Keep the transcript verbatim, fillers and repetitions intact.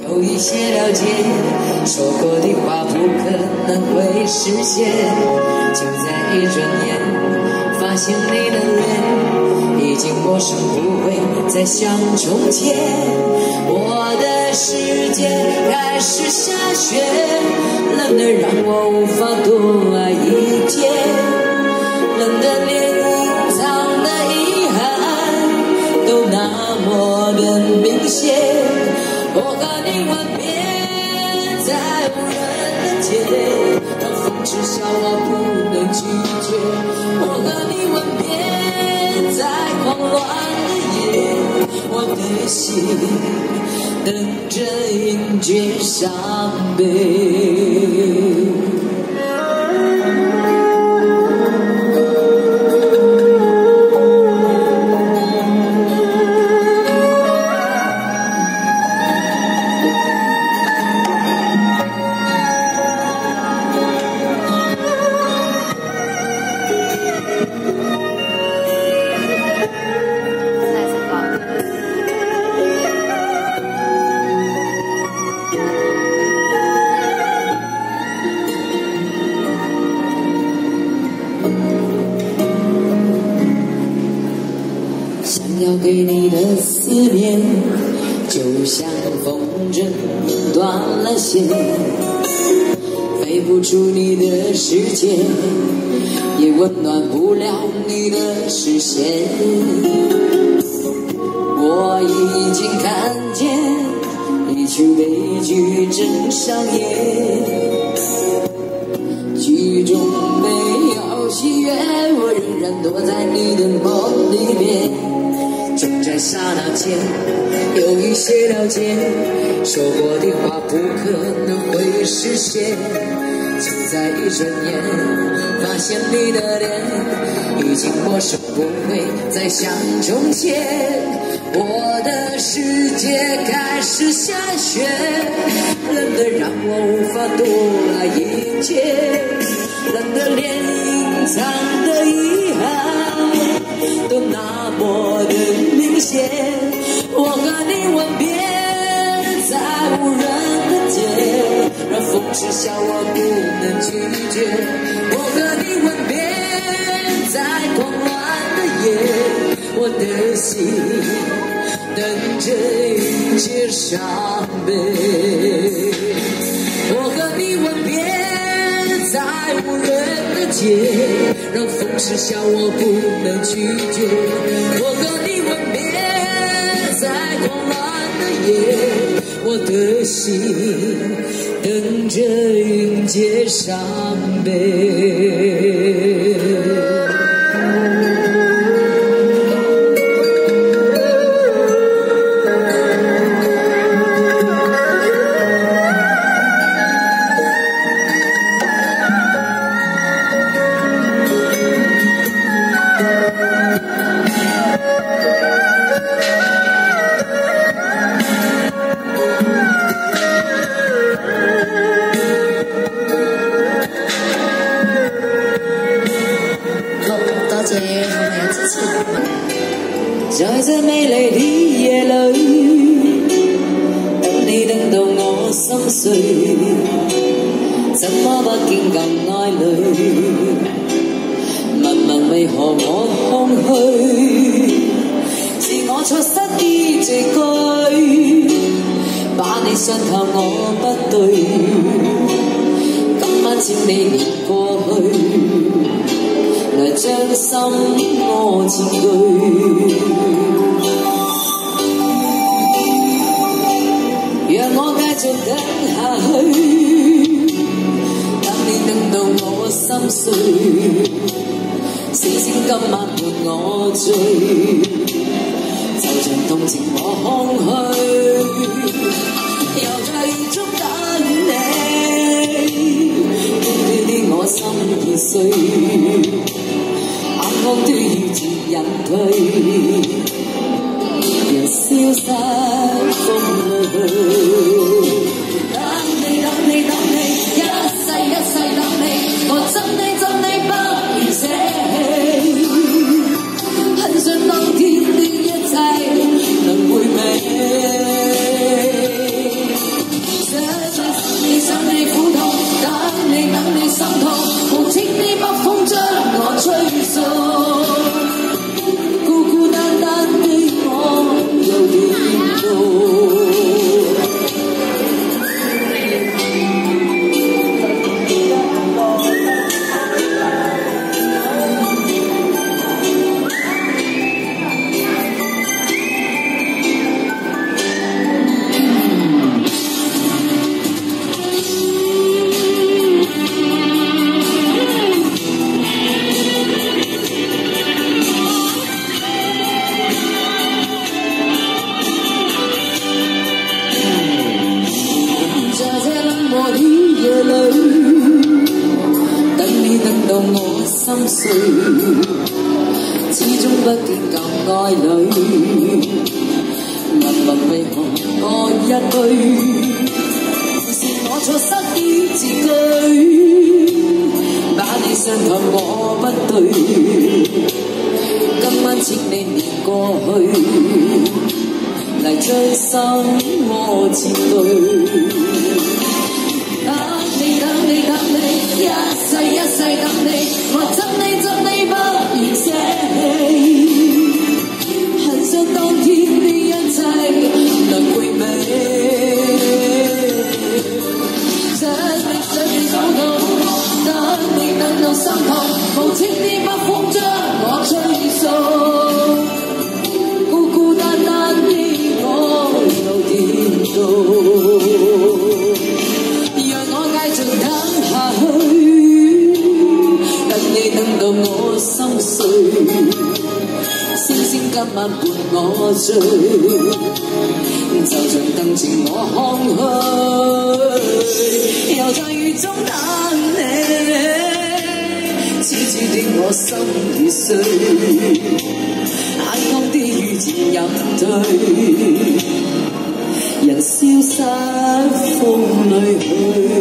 有一些了解，说过的话不可能会实现。就在一转眼，发现你的脸已经陌生，不会再像从前。我的世界开始下雪，冷得让我无法多爱一天，冷得连隐藏的遗憾都那么的明显。我和你吻别在无人的街，当风痴笑我不能拒绝。我和你吻别在狂乱的夜，我的心等着迎接伤悲。要给你的思念，就像风筝断了线，飞不出你的世界，也温暖不了你的视线。我已经看见一出悲剧正上演，剧中没有喜悦，我仍然躲在你的梦里面。就在刹那间，有一些了解，说过的话不可能会实现。就在一转眼，发现你的脸已经陌生，不会再像从前。我的世界开始下雪，冷得让我无法多爱一天，冷得连隐藏的遗憾都那么的明显。我和你吻别在无人的街，让风痴笑我不能拒绝。我和你吻别在狂乱的夜，我的心等着迎接伤悲。我和你吻别在无人的街，让风痴笑我不能拒绝。我和你吻别在狂乱的夜，我的心等着迎接伤悲。在這美麗的夜裏，等你等到我心碎，怎麼不見更愛侶？問問為何我空虛？是我錯失的字句，把你傷透我不對。今晚請你別過去，來將心我佔據。讓我繼續等下去，等你等到我心碎，死星今晚伴我醉，就像動情我空虛，又在雨中等你，孤單的我心已碎，眼光都要自隱退，人消失風裏。等你等你等你，一世一世等你，我憎你憎你不願捨棄，很想當天的一切能回味。 心碎，始終不見舊愛侶。問問為何我一句，是我錯失於字句，把你傷透我不對。今晚請你念過去，嚟將心窩切對。等你等你等你，一世一世等你，我憎你憎你不願捨棄，恨想當天的一切能回味。想你想你到到，等你等到心痛，無情的北風將我吹送，孤孤單單的我又跌倒。我心碎，星星今晚伴我醉，就像燈前我空虛，又在雨中等你，痴痴的我心已碎，眼光的雨漸飲退，人消失風裏去。